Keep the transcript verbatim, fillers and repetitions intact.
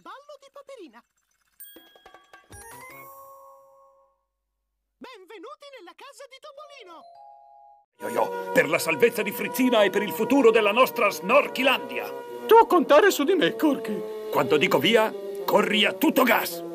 ballo di Paperina. Benvenuti nella casa di Topolino. Yo-yo, per la salvezza di Frizzina e per il futuro della nostra Snorchilandia. Tu contare su di me, Corky. Quando dico via, corri a tutto gas.